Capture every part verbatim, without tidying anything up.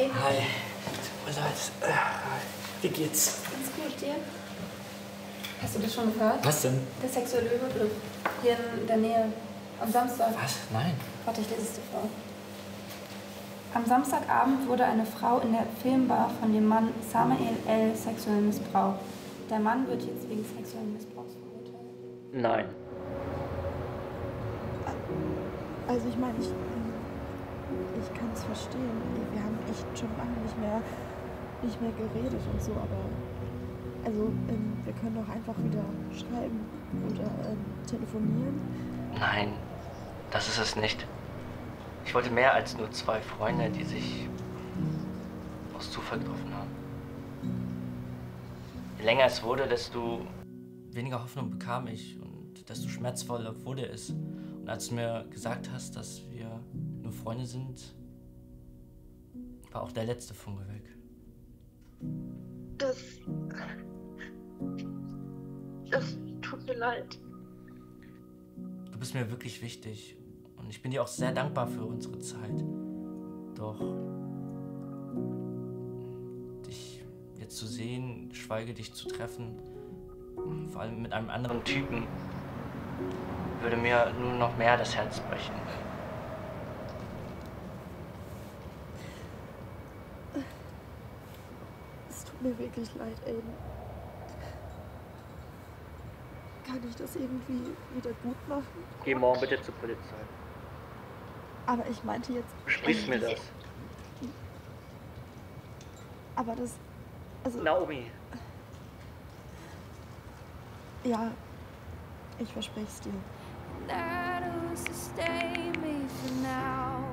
Hey. Hi. Tut mir leid. Wie geht's? Ganz gut, dir? Hast du das schon gehört? Was denn? Der sexuelle Übergriff. Hier in der Nähe. Am Samstag. Was? Nein. Warte, ich lese es dir vor. Am Samstagabend wurde eine Frau in der Filmbar von dem Mann Samael L. sexuell missbraucht. Der Mann wird jetzt wegen sexuellen Missbrauchs verurteilt. Nein. Also ich meine, ich, ich kann es verstehen. Wir haben echt schon lange nicht mehr, nicht mehr geredet und so, aber also ähm, wir können doch einfach wieder schreiben oder ähm, telefonieren. Nein, das ist es nicht. Ich wollte mehr als nur zwei Freunde, die sich aus Zufall getroffen haben. Je länger es wurde, desto weniger Hoffnung bekam ich und desto schmerzvoller wurde es. Und als du mir gesagt hast, dass wir nur Freunde sind, war auch der letzte Funke weg. Das... Das tut mir leid. Du bist mir wirklich wichtig und ich bin dir auch sehr dankbar für unsere Zeit. Doch dich jetzt zu sehen, geschweige dich zu treffen, vor allem mit einem anderen Typen, würde mir nur noch mehr das Herz brechen. Es tut mir wirklich leid, Aiden. Kann ich das irgendwie wieder gut machen? Geh morgen bitte zur Polizei. Aber ich meinte jetzt... Sprich mir das. Aber das... Also... Naomi. Ja, ich verspreche es dir. That'll sustain me for now.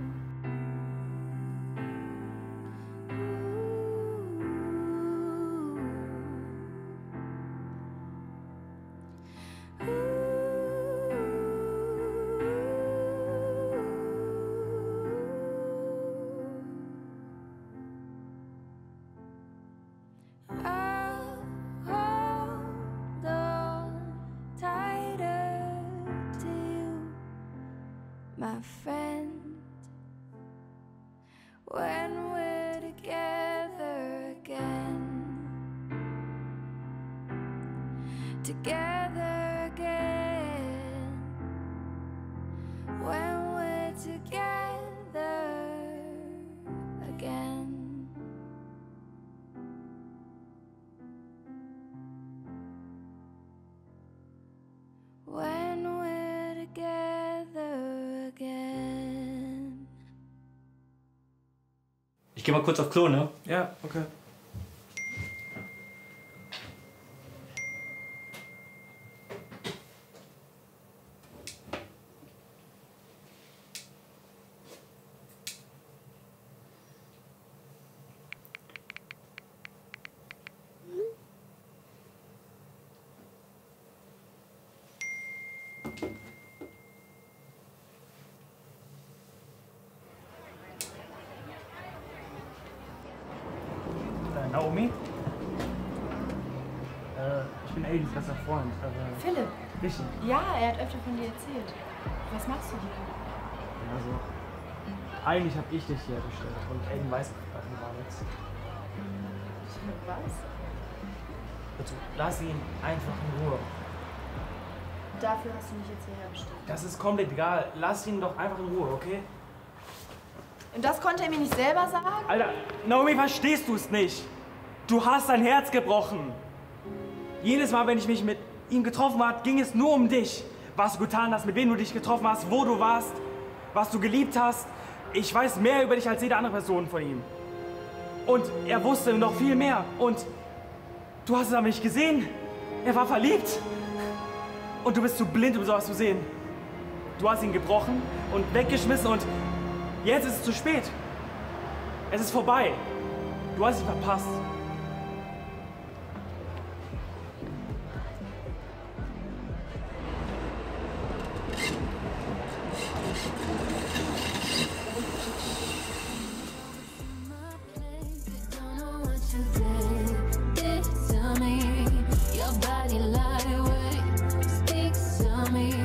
My friend, when we're together again, together again, when we're together again. When we're together again. Ich geh mal kurz auf Klo, ne? Ja, okay. Naomi? Äh, ich bin Aidens bester Freund. Äh, Philipp? Richtig. Ja, er hat öfter von dir erzählt. Was machst du hier? Also, eigentlich habe ich dich hier bestellt und Aiden weiß davon gar nichts. Was? Also, lass ihn einfach in Ruhe. Dafür hast du mich jetzt hierher bestellt. Das ist komplett egal. Lass ihn doch einfach in Ruhe, okay? Und das konnte er mir nicht selber sagen? Alter, Naomi, verstehst du es nicht? Du hast dein Herz gebrochen. Jedes Mal, wenn ich mich mit ihm getroffen habe, ging es nur um dich. Was du getan hast, mit wem du dich getroffen hast, wo du warst, was du geliebt hast. Ich weiß mehr über dich als jede andere Person von ihm. Und er wusste noch viel mehr. Und du hast es aber nicht gesehen. Er war verliebt. Und du bist zu blind, um sowas zu sehen. Du hast ihn gebrochen und weggeschmissen und jetzt ist es zu spät. Es ist vorbei. Du hast ihn verpasst. Tell me your body lightweight speaks to me.